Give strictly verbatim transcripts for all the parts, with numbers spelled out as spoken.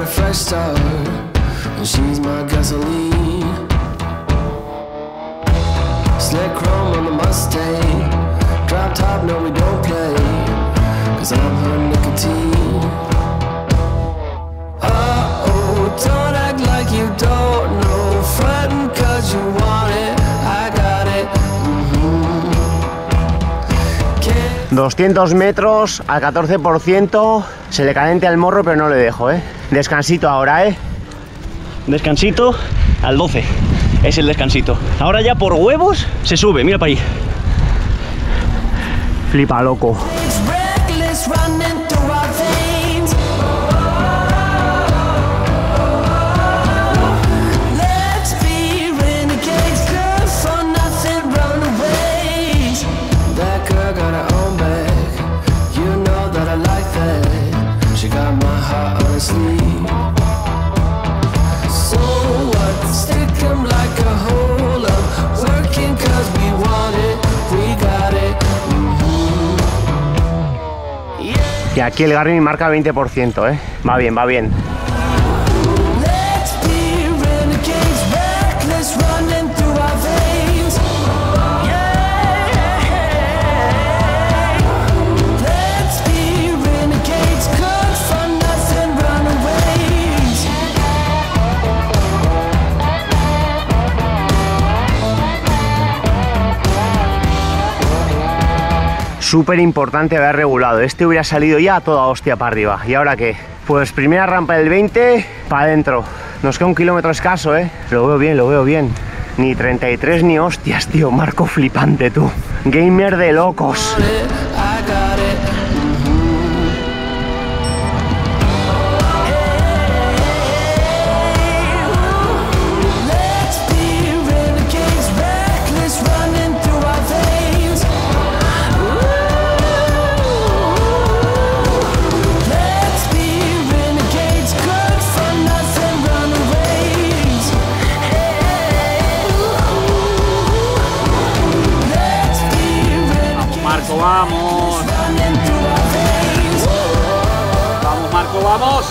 a fresh start, and she's my gasoline. Slick chrome on the Mustang, drop top, no we don't play, cause I'm her nicotine. Uh-oh, don't act like you don't know, frontin' cause you want it, I got it. Mm-hmm. doscientos metros al catorce por ciento, se le calienta el morro pero no le dejo, ¿eh? Descansito ahora, ¿eh? Descansito al doce, es el descansito. Ahora ya por huevos se sube, mira para ahí. Flipa loco. Y aquí el Garmin marca veinte por ciento, ¿eh? Va bien, va bien. Súper importante haber regulado. Este hubiera salido ya a toda hostia para arriba. ¿Y ahora qué? Pues primera rampa del veinte, para adentro. Nos queda un kilómetro escaso, ¿eh? Lo veo bien, lo veo bien. Ni treinta y tres ni hostias, tío. Marco flipante, tú. Gamer de locos. Vamos, vamos Marco, vamos.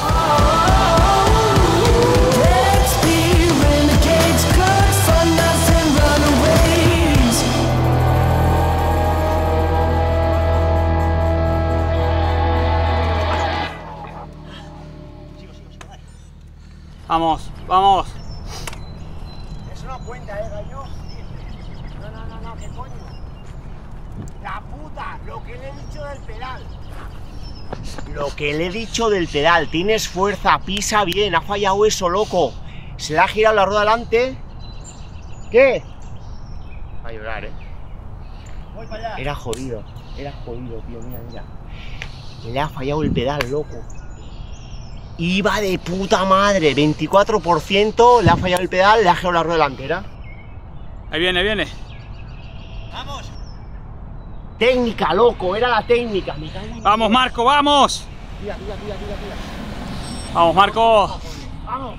Vamos, vamos. Eso no cuenta, eh, gallo. No, no, no, no, ¿qué coño? La puta, lo que le he dicho del pedal. Lo que le he dicho del pedal. Tienes fuerza, pisa bien. Ha fallado eso, loco. Se le ha girado la rueda delante. ¿Qué? Va a llorar, eh. Voy para allá. Era jodido. Era jodido, tío. Mira, mira. Le ha fallado el pedal, loco. Iba de puta madre. veinticuatro por ciento. Le ha fallado el pedal. Le ha girado la rueda delantera. Ahí viene, ahí viene. Vamos. Técnica, loco, era la técnica. Me cago en... Vamos, Marco, vamos. Tira, tira, tira, tira, tira. Vamos, Marco. Vamos.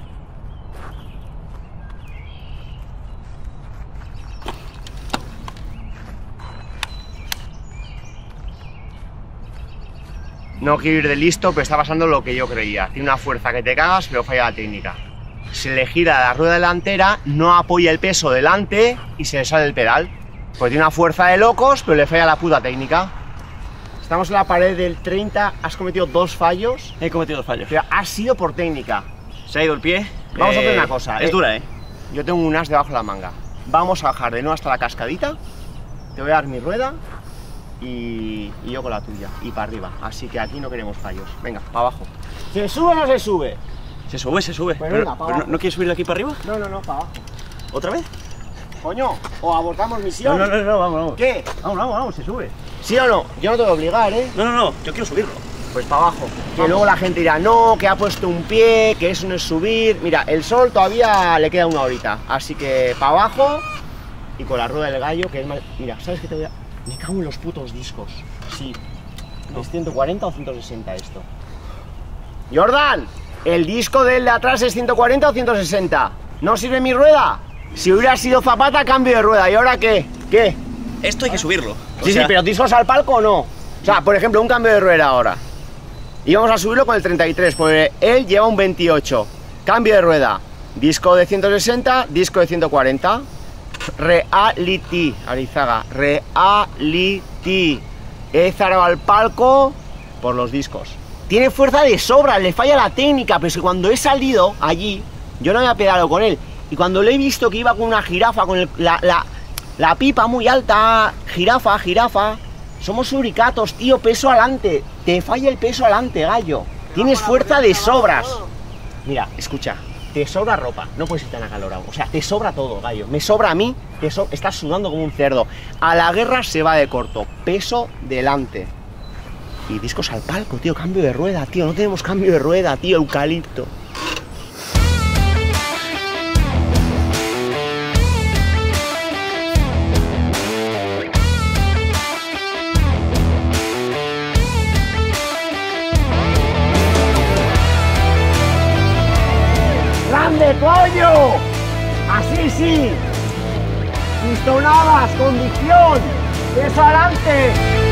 No quiero ir de listo, pero está pasando lo que yo creía. Tiene una fuerza que te cagas, pero falla la técnica. Se le gira la rueda delantera, no apoya el peso delante y se le sale el pedal. Pues tiene una fuerza de locos, pero le falla la puta técnica. Estamos en la pared del treinta, has cometido dos fallos. He cometido dos fallos. Pero ha sido por técnica. Se ha ido el pie. Vamos eh, a hacer una cosa. Es eh. dura, ¿eh? Yo tengo un as debajo de la manga. Vamos a bajar de nuevo hasta la cascadita. Te voy a dar mi rueda y, y yo con la tuya. Y para arriba. Así que aquí no queremos fallos. Venga, para abajo. ¿Se sube o no se sube? Se sube, se sube. Pues pero, venga, pero no, ¿no quieres subir de aquí para arriba? No, no, no, para abajo. ¿Otra vez? Coño, o abortamos misión. No, no, no, no, vamos, vamos. ¿Qué? Vamos, vamos, vamos, se sube. ¿Sí o no? Yo no te voy a obligar, ¿eh? No, no, no, yo quiero subirlo. Pues para abajo. Que luego la gente dirá, no, que ha puesto un pie, que eso no es subir. Mira, el sol todavía le queda una horita. Así que para abajo y con la rueda del gallo, que es más... Mira, ¿sabes qué te voy a...? Me cago en los putos discos. Sí. No. ¿Es ciento cuarenta o ciento sesenta esto? Jordan, ¿el disco del de atrás es ciento cuarenta o ciento sesenta? ¿No sirve mi rueda? Si hubiera sido Zapata, cambio de rueda. ¿Y ahora qué? ¿Qué? Esto hay que subirlo. Sí, o sea... sí, pero ¿discos al palco o no? O sea, por ejemplo, un cambio de rueda ahora. Y vamos a subirlo con el treinta y tres, porque él lleva un veintiocho. Cambio de rueda. Disco de ciento sesenta, disco de ciento cuarenta. Reality, Arizaga. Reality. He zarado al palco por los discos. Tiene fuerza de sobra, le falla la técnica, pero es que cuando he salido allí, yo no había pedalado con él. Y cuando le he visto que iba con una jirafa, con el, la, la, la pipa muy alta, jirafa, jirafa. Somos suricatos, tío, peso adelante. Te falla el peso adelante, gallo. Tienes fuerza de sobras. Mira, escucha, te sobra ropa, no puedes ir tan acalorado. O sea, te sobra todo, gallo. Me sobra a mí, te so estás sudando como un cerdo. A la guerra se va de corto, peso delante. Y discos al palco, tío, cambio de rueda, tío. No tenemos cambio de rueda, tío, eucalipto. ¡Grande, coño! ¡Así sí! ¡Pistonadas, condición! ¡Peso adelante!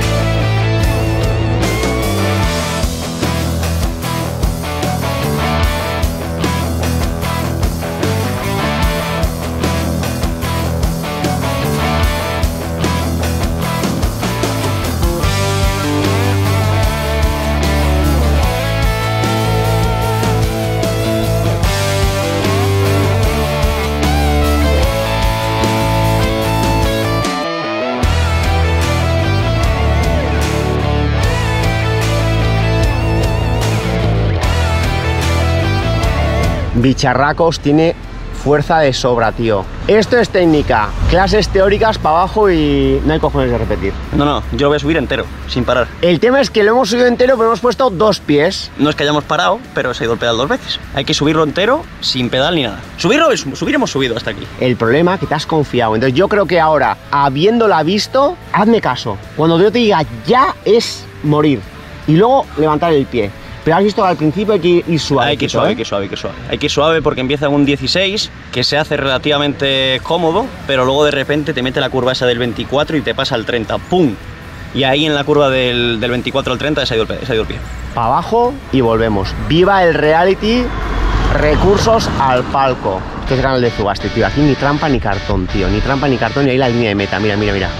Bicharracos, tiene fuerza de sobra, tío. Esto es técnica, clases teóricas para abajo y no hay cojones de repetir. No, no, yo lo voy a subir entero, sin parar. El tema es que lo hemos subido entero, pero hemos puesto dos pies. No es que hayamos parado, pero se ha ido el pedal dos veces. Hay que subirlo entero, sin pedal ni nada. Subirlo, subir hemos subido hasta aquí. El problema es que te has confiado. Entonces yo creo que ahora, habiéndola visto, hazme caso. Cuando yo te diga ya es morir. Y luego levantar el pie. Pero has visto que al principio hay que ir suave. Hay que ir suave, ¿eh? hay que ir suave, hay que ir suave. Hay que ir suave porque empieza en un dieciséis, que se hace relativamente cómodo, pero luego de repente te mete la curva esa del veinticuatro y te pasa al treinta. ¡Pum! Y ahí en la curva del, del veinticuatro al treinta se ha ido el, se ha ido el pie. Para abajo y volvemos. ¡Viva el reality! Recursos al palco. Esto es canal de Zugaste, tío. Aquí ni trampa ni cartón, tío. Ni trampa ni cartón y ahí la línea de meta. Mira, mira, mira.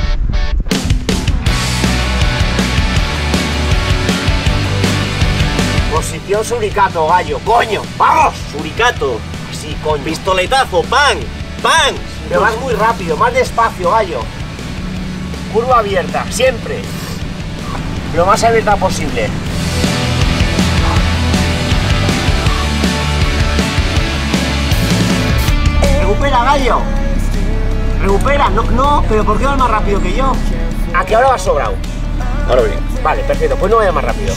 Posición suricato, gallo, coño, ¡vamos! Suricato, Sí, coño. pistoletazo, ¡pam! ¡Pam! Pero vas muy rápido, más despacio, gallo. Curva abierta, siempre. Lo más abierta posible. Recupera, gallo. Recupera, no, no, pero ¿por qué vas más rápido que yo? ¿A qué ahora vas sobrado? Ahora bien. Vale, perfecto, pues no vaya más rápido.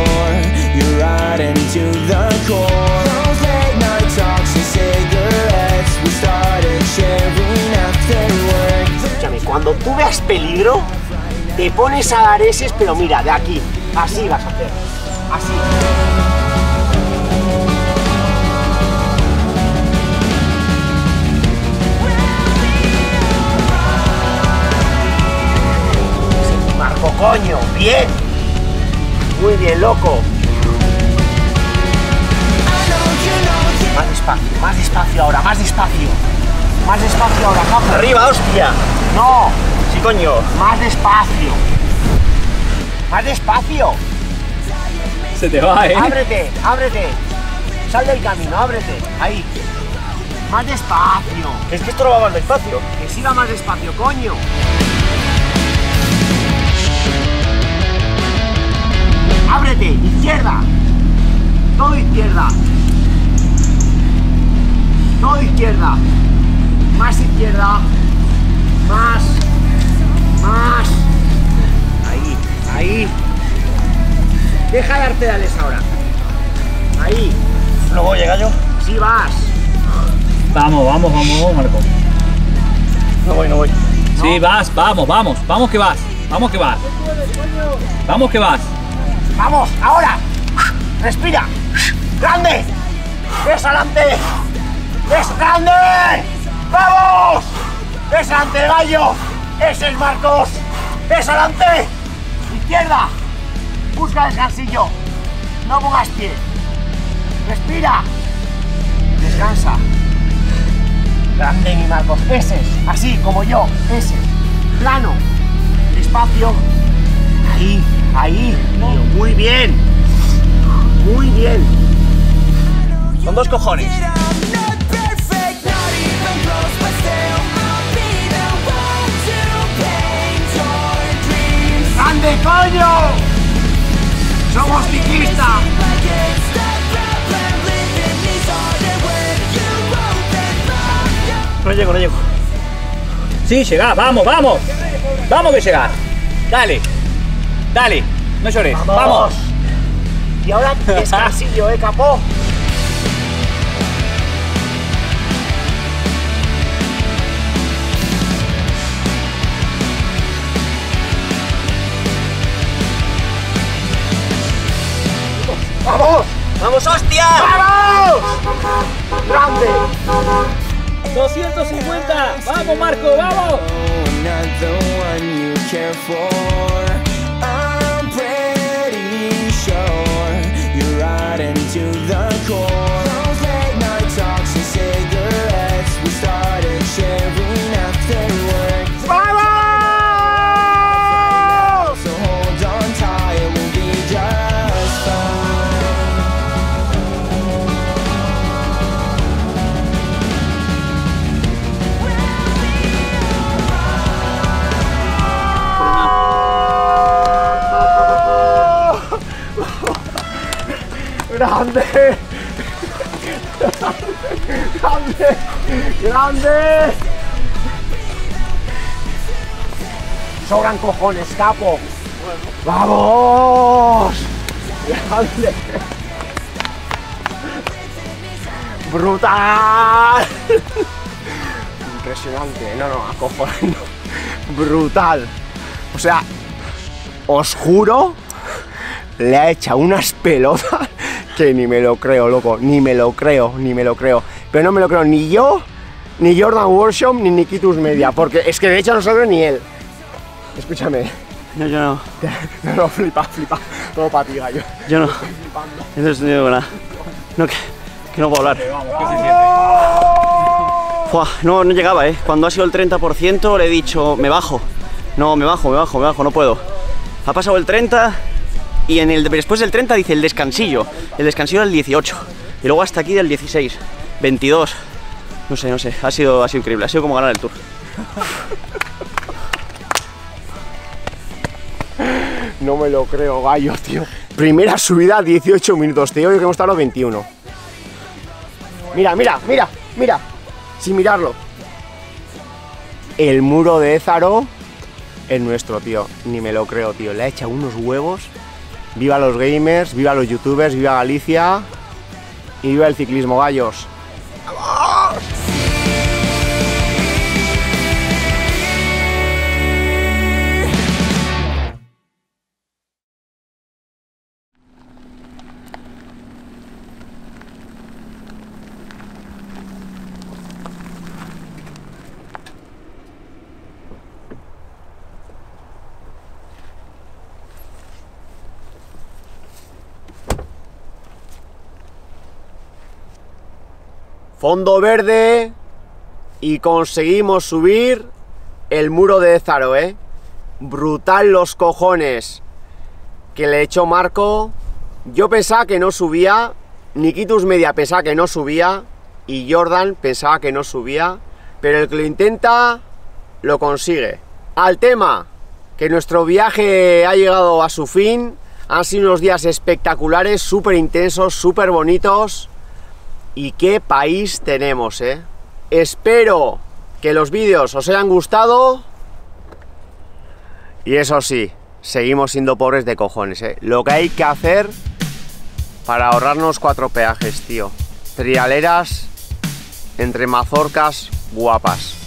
Escúchame, cuando tú veas peligro, te pones a dar eses, pero mira, de aquí, así vas a hacer, así. Marco, coño, bien. Muy bien, loco. Más despacio, más despacio ahora, más despacio. Más despacio ahora, capo. ¡Arriba, hostia! No, Sí, coño. más despacio. Más despacio. Se te va, ¿eh? Ábrete, ábrete. Sal del camino, ábrete. Ahí. Más despacio. Es que esto no va más despacio. Que siga más despacio, coño. Ábrete, izquierda. Todo izquierda. Todo izquierda. Más izquierda. Más. Más. Ahí, ahí. Deja de dar pedales ahora. Ahí. Luego llega yo. Sí vas. Vamos, vamos, vamos, Marco. No voy, no voy. Sí, vas, vamos, vamos, vamos que vas, vamos que vas. Vamos que vas. Vamos, ahora. Respira. Grande. Ves adelante. ¡Es grande! ¡Vamos! ¡Es adelante, gallo! ¡Ese es Marcos! ¡Es adelante! ¡Izquierda! Busca descansillo. no pongas pie. Respira. Descansa. Grande, mi Marcos. Ese, así como yo. Ese. Plano. Despacio. Ahí, ahí. Muy bien. Muy bien. Con dos cojones. ¡Grande, coño! ¡Somos ciclistas! No llego, no llego. Sí, llegá, vamos, vamos. Vamos que llegás. Dale. Dale. No llores. Vamos. ¡Vamos! Y ahora descansillo, eh, capó. ¡Vamos! ¡Vamos, hostia! ¡Vamos! ¡Grande! doscientos cincuenta. Vamos, Marco, vamos. ¡Grande! ¡Grande! ¡Grande! Sobran cojones, capo. ¡Vamos! ¡Grande! ¡Brutal! Impresionante. No, no, acojonante. Brutal. O sea, os juro, le ha echado unas pelotas que ni me lo creo, loco, ni me lo creo, ni me lo creo. Pero no me lo creo ni yo, ni Jordan Workshop, ni Nikitus Media, porque es que de hecho no sabe ni él. Escúchame. No, yo no. No, no, flipa, flipa. Todo para ti, gallo. Yo no. Entonces no digo nada. No, que, que no puedo hablar. Fua, no, no llegaba, ¿eh? Cuando ha sido el treinta por ciento le he dicho, me bajo. No, me bajo, me bajo, me bajo, no puedo. Ha pasado el treinta y en el, después del treinta dice el descansillo. El descansillo del dieciocho. Y luego hasta aquí del dieciséis, veintidós. No sé, no sé. Ha sido, ha sido increíble. Ha sido como ganar el Tour. No me lo creo, gallo, tío. Primera subida, dieciocho minutos. Te digo que hemos estado los veintiuno. Mira, mira, mira, mira. Sin mirarlo. El muro de Ézaro es nuestro, tío. Ni me lo creo, tío. Le ha echado unos huevos. Viva los gamers, viva los youtubers, viva Galicia. Y viva el ciclismo, gallos. ¡Vamos! Fondo verde y conseguimos subir el muro de Ézaro, ¿eh? Brutal los cojones que le echó Marco. Yo pensaba que no subía, Nikitus Media pensaba que no subía y Jordan pensaba que no subía, pero el que lo intenta lo consigue. Al tema, que nuestro viaje ha llegado a su fin. Han sido unos días espectaculares, súper intensos, súper bonitos. Y qué país tenemos, ¿eh? Espero que los vídeos os hayan gustado. Y eso sí, seguimos siendo pobres de cojones, ¿eh? Lo que hay que hacer para ahorrarnos cuatro peajes, tío. Trialeras entre mazorcas guapas.